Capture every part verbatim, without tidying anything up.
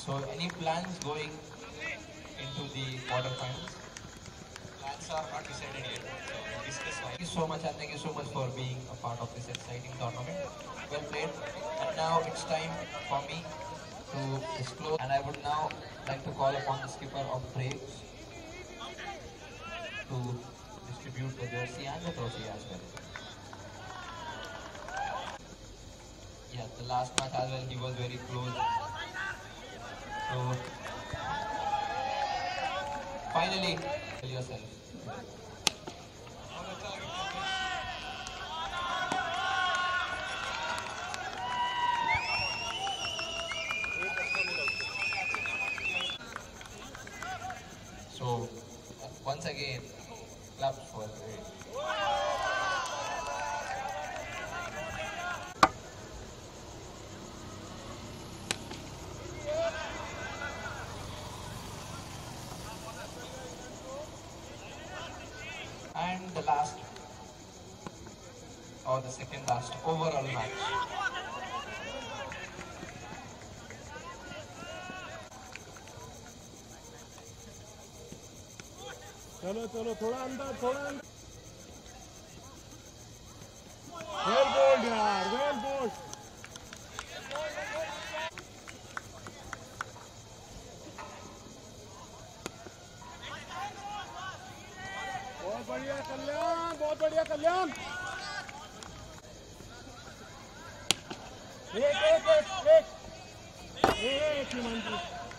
So, any plans going into the quarterfinals? Plans are not decided yet. So, we'll discuss. Thank you so much, and thank you so much for being a part of this exciting tournament. Well played. And now it's time for me to disclose. And I would now like to call upon the skipper of Braves to distribute the jersey and the trophy as well. Yeah, the last match as well, he was very close. So, finally, tell yourself. So, once again, claps for it. And the last, or the second last overall match. चलो चलो थोड़ा अंदर थोड़ा अंदर well bowled यार well bowled बहुत बढ़िया कल्याण बहुत बढ़िया कल्याण एक एक एक एक एक हिमांशु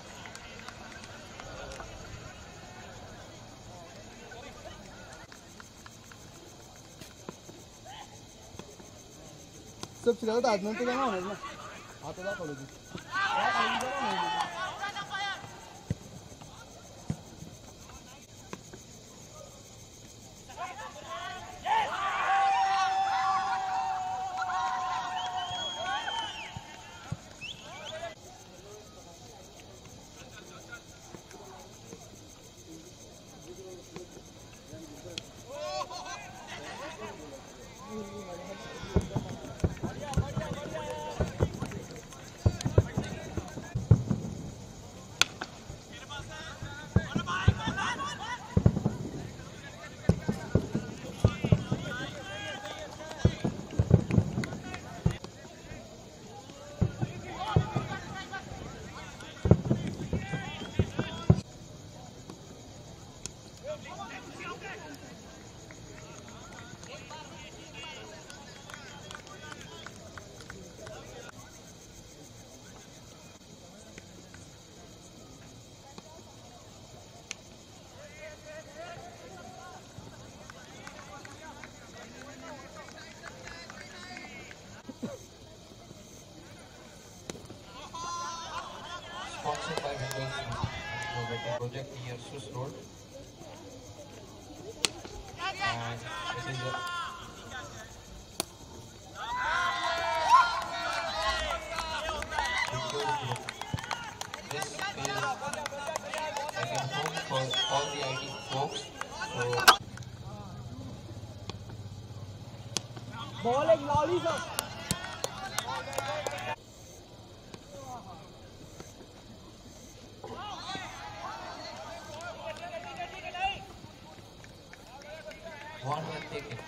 सब चिराग आदमी तो जाना होना ना हाथ लगा खोलो जी Sponsored by Windows Innovative Project near Swiss Road. And this is a Windows Group. This is like a home for all the I T folks. So, ball एक lolly sir one will take it.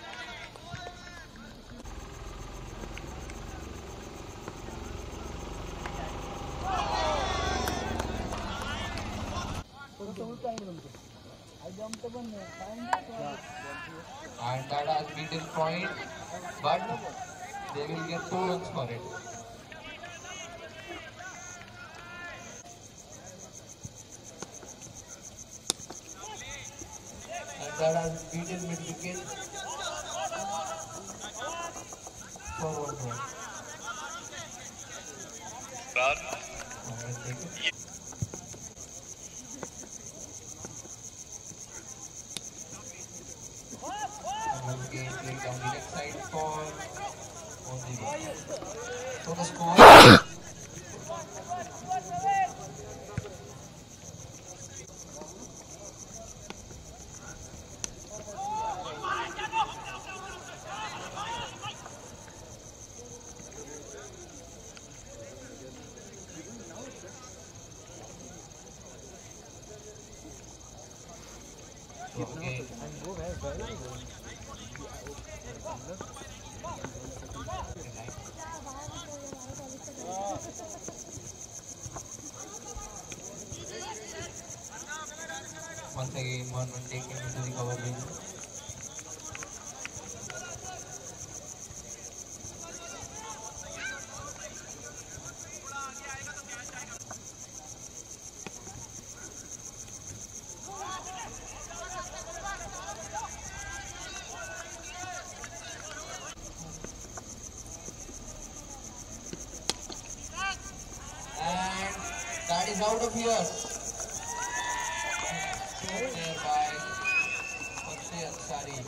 And that has beaten point, but they will get two runs for it. And that has beaten mid wicket for one run. Run. And will take it. And again playing down the left side for only one. So the score. So again, once again, one run taken into the cover wing. And that is out of here. Scored there by Akshay Ansari.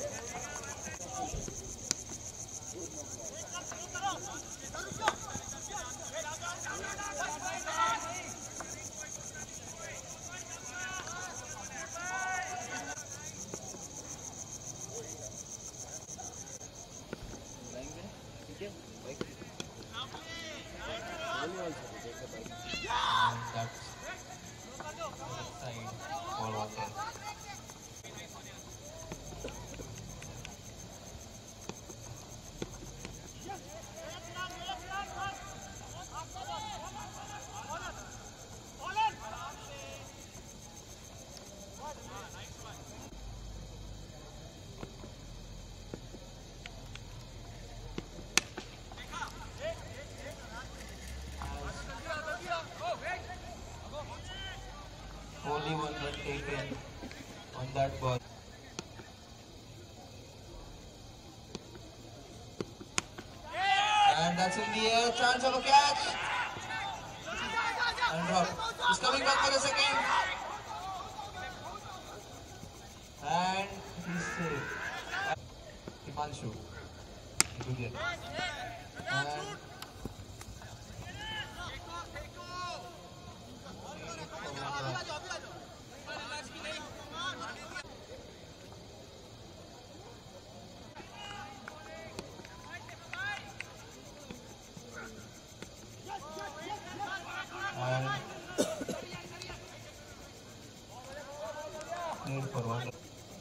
And that's side for water. Only one run taken on that ball. And that's in the air, chance of a catch. And drop. He's coming back for the second. And he's safe. Himanshu. Into the end. And And played for one.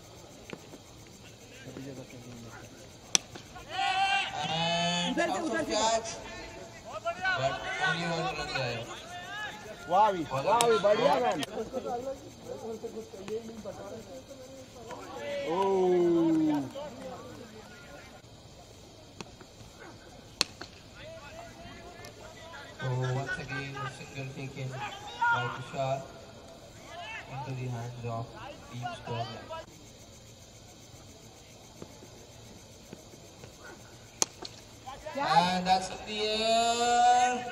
And also catch, but only one run there. वाह भी वाह भी बढ़िया man oh So once again, a single taken by Tushar into the hands of Team Scoreline. And that's in the air.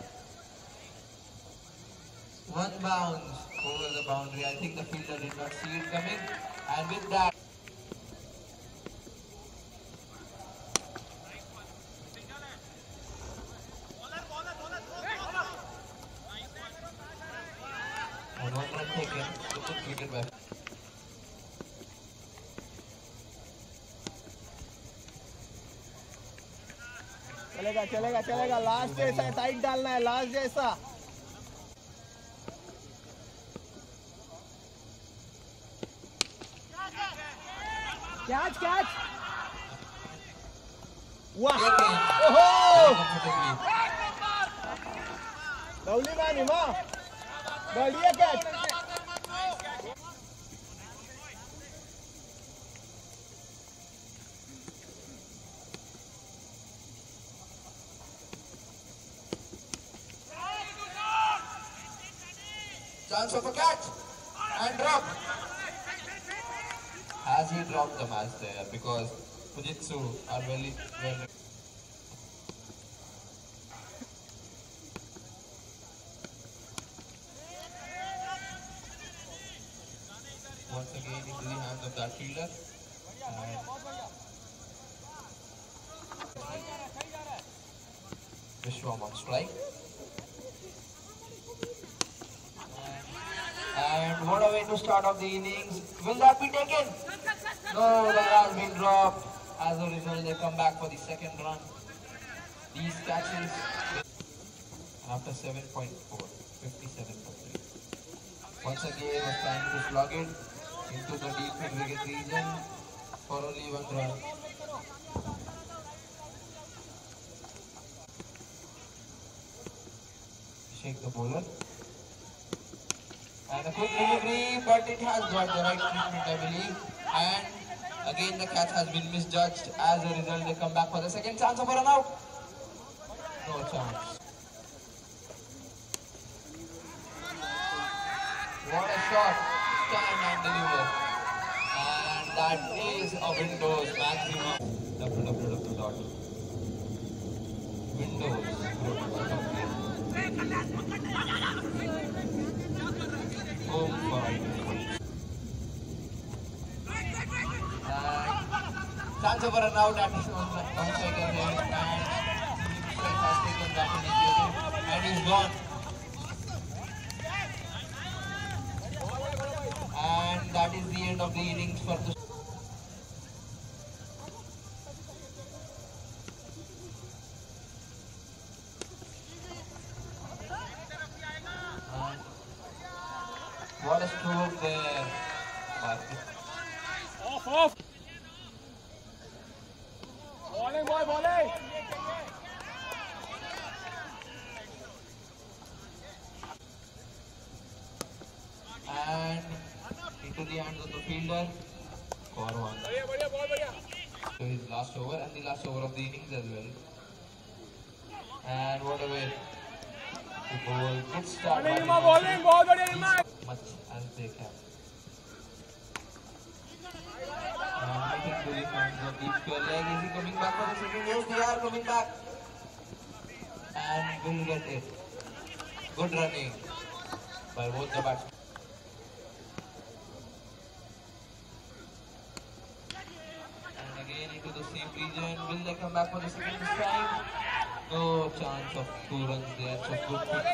One bounce over the boundary. I think the fielder did not see it coming. And with that, and one run taken, wicket wicket back. चलेगा चलेगा चलेगा last जैसा tight डालना है last जैसा catch catch वाह ओहो lovely man हिमा बढ़िया catch Chance of a catch and drop. As he dropped the match there because Fujitsu are very well. Once again into the hands of that fielder. And Vishwam on strike. And what a way to start off the innings. Will that be taken? No, that has been dropped. As a result, they come back for the second run. These catches after seven point four, fifty-seven for three. Once again, was trying to slug it. into the deep mid-wicket region for only one run. Shake the bowler. And a quick delivery, but it has got the right treatment, I believe. And again, the catch has been misjudged. As a result, they come back for the second chance of a run out. No chance. What a shot. Stand and deliver. And that is a Windows maximum. www dot windows home for chance of a run out at his own downside there, and Steve has taken that initiative and he's gone. And that is the end of the innings for the and what a stroke there. Off, off. Bowling, boy, bowling. And into the hands of the fielder for one. So his last over and the last over of the innings as well. And what a way to bowl. Good start. Bowling, bowling, bowling, much as they can. And hitting to the hands of deep square leg. Is he coming back for the second? Yes, they are coming back. And will get it. Good running by both the batsmen. And again into the same region. Will they come back for the second time? No chance of two runs there. So good pick.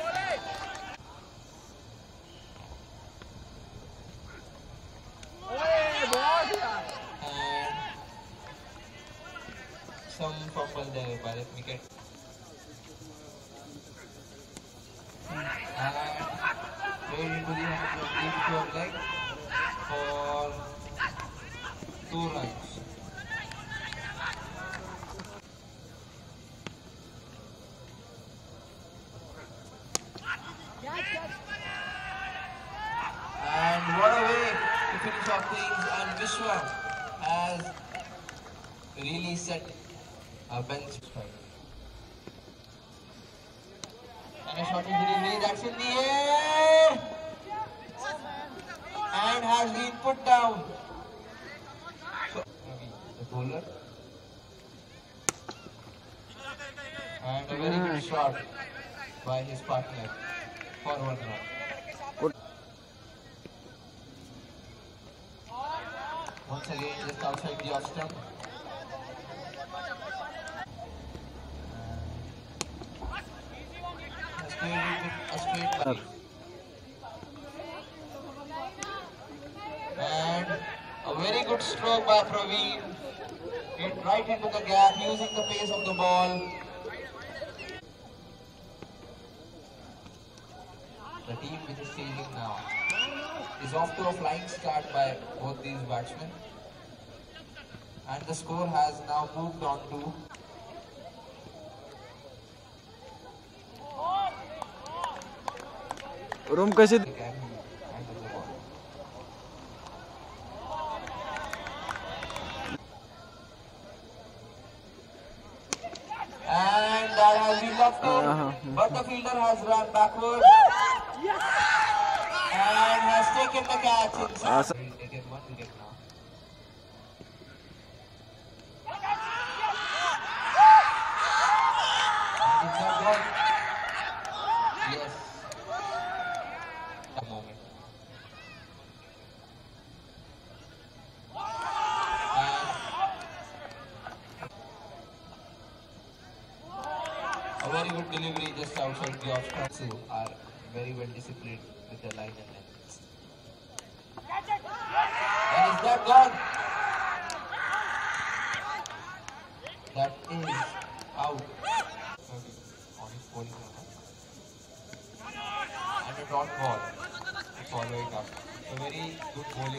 And some fumble there by the wicket. And played into the hands of deep square leg for two runs. And what a way to finish off things, and Vishwa has really set a bench strike. And a shot delivery that's in the air and has been put down. So, the bowler. And a very good shot by his partner for one run. Once again, just outside the off stump. A straight, a straight line. And a very good stroke by Praveen. Hit right into the gap using the pace of the ball. The team which is chasing now is off to a flying start by both these batsmen. And the score has now moved on to Room कैसे the can handle the ball. And that has been left Uh-huh. in, but the fielder has run backwards and has taken the catch inside. Awesome. He'll take it one wicket now. And it's not gone. Yes. A moment. And a very good delivery just outside the off stump. So are very well disciplined with the line and length. And is that gone? That is out. On his bowling run. And a dot ball to follow it up. A very good bowling.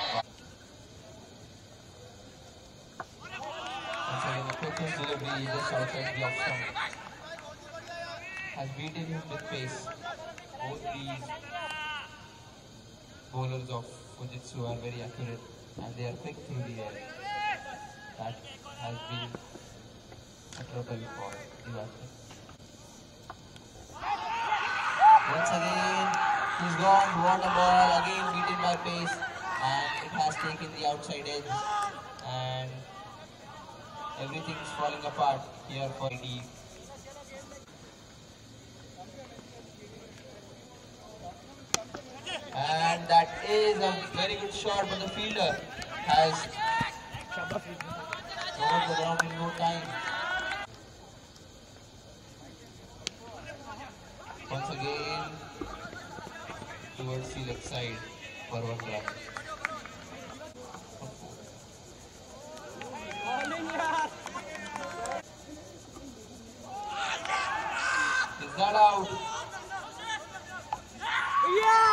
Once again, the quickest delivery just outside the off stump has beaten him with pace. Both these bowlers of Fujitsu are very accurate and they are quick through the air. That has been a trouble for the batsman. Once again, he's gone. What a ball! Again beaten by pace, and it has taken the outside edge, and everything's falling apart here for the. And that is a very good shot, but the fielder has covered the ground in no time. Once again, towards the left side for one run. Is that out? Yeah!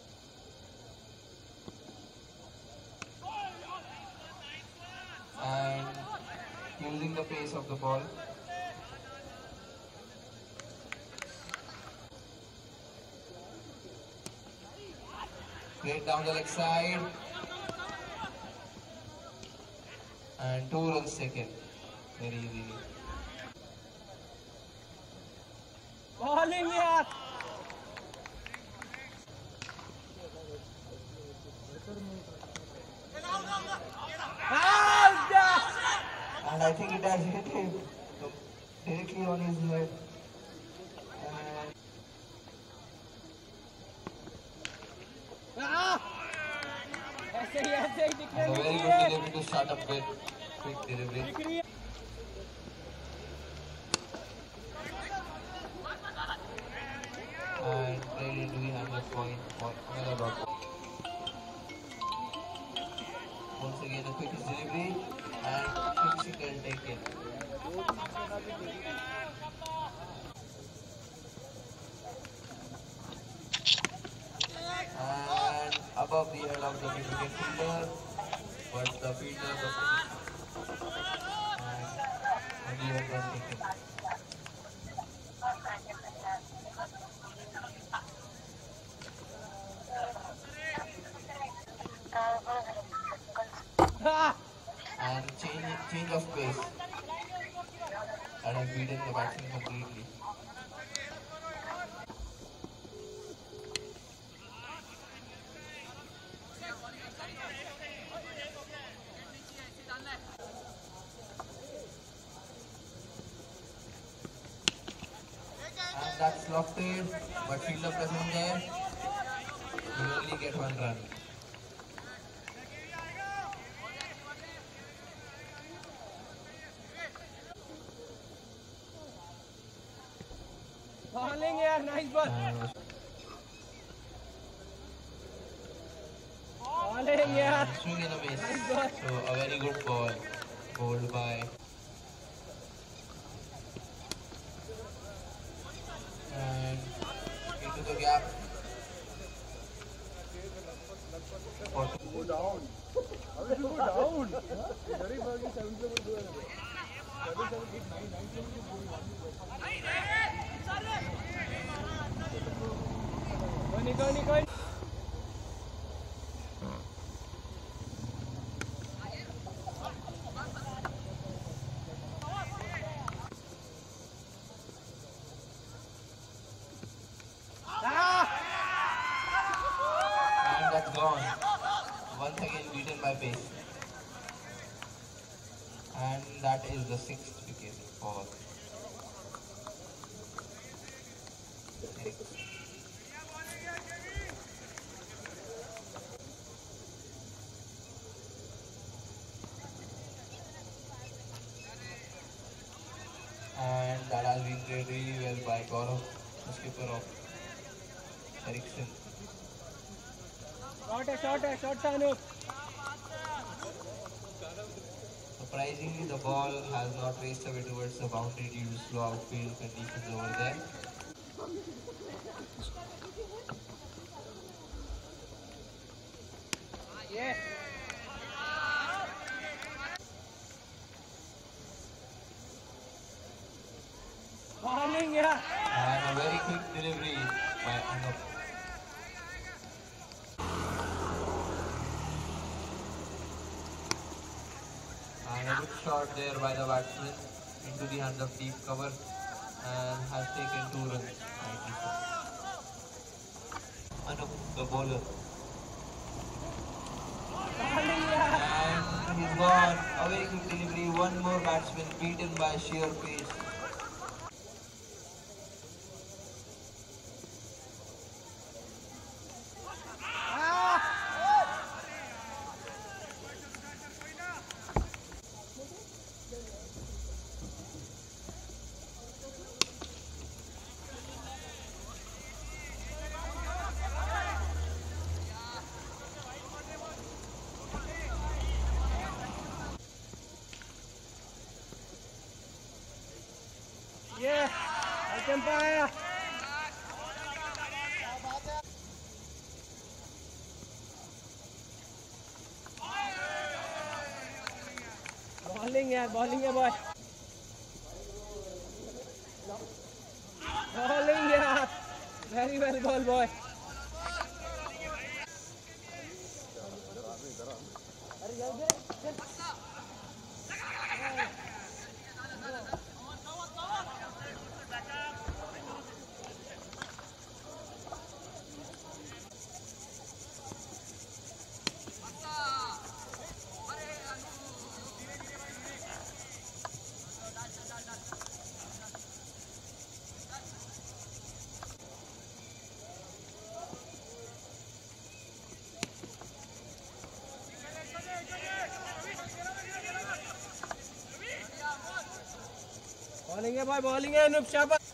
And using the pace of the ball. Straight down the leg side. And two runs taken. Very easy. Bowling yaar. And I think it has hit him directly on his head. And ऐसे ही ऐसे ही दिख रहे a very good delivery to start up with. Quick delivery. And played into the handle point for another dot. Once again, the quickest delivery and quick single taken. And above the head of the mid-wicket fielder, but the fielder was and only one run taken. And change change of pace that has beaten the batsman completely. And that's lofted, but fielder present there will only get one run. Bowling yaar, nice ball. And Bowling yaar. swing and a miss. So a very good ball bowled by. And into the gap. Go down. How did you go down? Very buggy, seven seven go ahead. Seven seven eight nine nine seven. Go ni go ni go. And that's gone. Once again beaten by pace. And that is the sixth wicket for Eric. And that has been played really well by Gaurav, the skipper of Ericsson. Short है, short है, short था Anoop. Surprisingly, the ball has not raced away towards the boundary due to slow outfield conditions over there. And a good shot there by the batsman into the hands of deep cover and has taken two runs. Anup, the bowler. And he's gone. A very good delivery. One more batsman beaten by sheer pace. Yeah, I can fire. Bowling है, bowling है boy. Bowling है. Very well ball boy. Bowling है boy, bowling है अनूप शाबाश.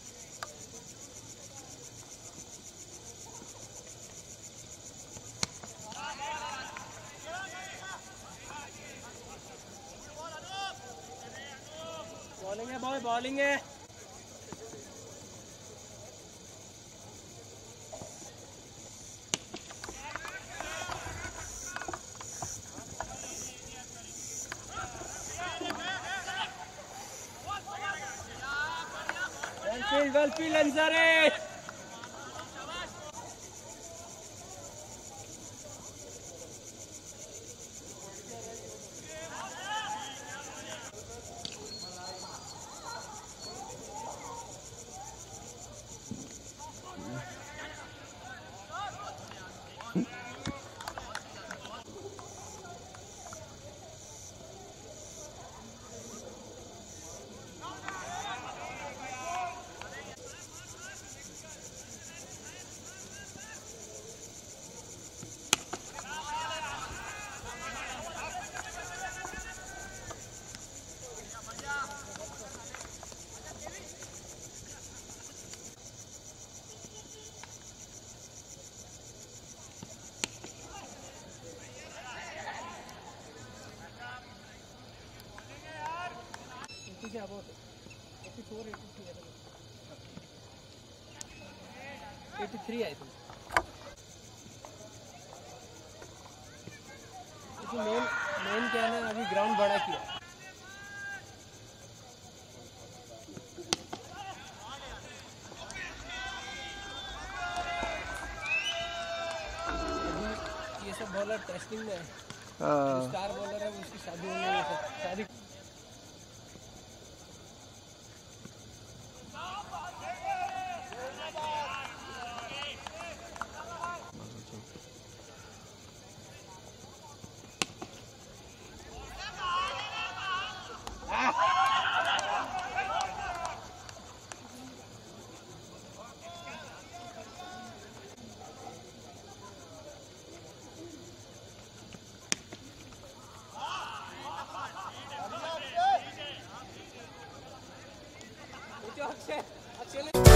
Bowling है boy, bowling है. Well field, well field, Ansari. क्या बहुत eighty-four, eighty-three eighty-three I think. लेकिन मेन मेन क्या है ना, अभी ग्राउंड बड़ा किया. ये सब बॉलर टेस्टिंग में है. स्टार बॉलर है, उसकी शादी होने है. शादी Actually